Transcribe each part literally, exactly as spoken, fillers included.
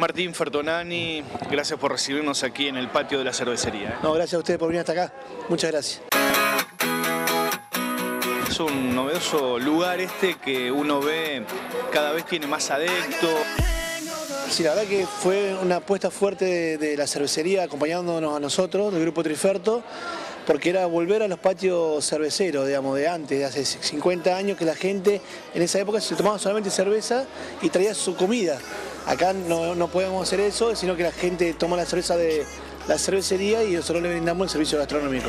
Martín Fertonani, gracias por recibirnos aquí en el patio de la cervecería. ¿eh? No, gracias a ustedes por venir hasta acá. Muchas gracias. Es un novedoso lugar este que uno ve cada vez tiene más adeptos. Sí, la verdad que fue una apuesta fuerte de, de la cervecería acompañándonos a nosotros, del Grupo Triferto, porque era volver a los patios cerveceros, digamos, de antes, de hace cincuenta años, que la gente en esa época se tomaba solamente cerveza y traía su comida. Acá no, no podemos hacer eso, sino que la gente toma la cerveza de la cervecería y nosotros le brindamos el servicio gastronómico.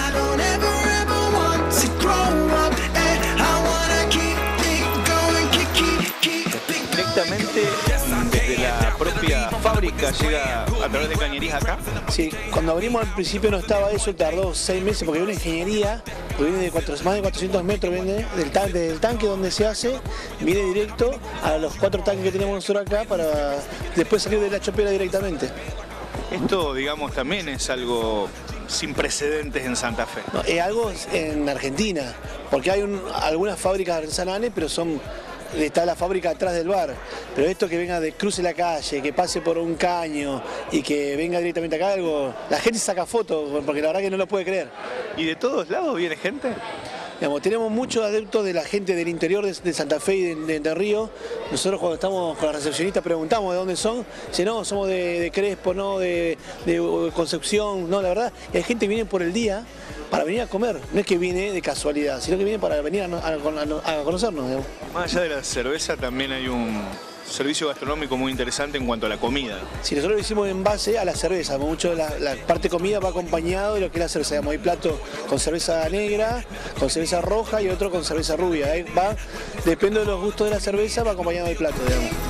Directamente desde la propia fábrica llega a través de cañerías acá. Sí, cuando abrimos al principio no estaba eso, tardó seis meses porque hay una ingeniería que viene de cuatro, más de cuatrocientos metros, viene del, tan, del tanque donde se hace, viene directo a los cuatro tanques que tenemos nosotros acá para después salir de la chopera directamente. Esto, digamos, también es algo sin precedentes en Santa Fe. No, es algo en Argentina, porque hay un, algunas fábricas artesanales, pero son... está la fábrica atrás del bar, pero esto que venga de cruce la calle, que pase por un caño y que venga directamente acá, algo, la gente saca fotos, porque la verdad que no lo puede creer. ¿Y de todos lados viene gente? Digamos, tenemos muchos adeptos de la gente del interior de, de Santa Fe y de, de Entre Ríos. Nosotros cuando estamos con la recepcionista preguntamos de dónde son, dice no, somos de, de Crespo, no, de, de, de Concepción, no, la verdad, y hay gente que viene por el día para venir a comer, no es que viene de casualidad, sino que viene para venir a, a, a, a conocernos. Digamos. Más allá de la cerveza también hay un servicio gastronómico muy interesante en cuanto a la comida. Sí, nosotros lo hicimos en base a la cerveza, mucho la, la parte comida va acompañado de lo que es la cerveza, digamos, hay platos con cerveza negra, con cerveza roja y otro con cerveza rubia, ahí va, depende de los gustos de la cerveza, va acompañado del plato, digamos.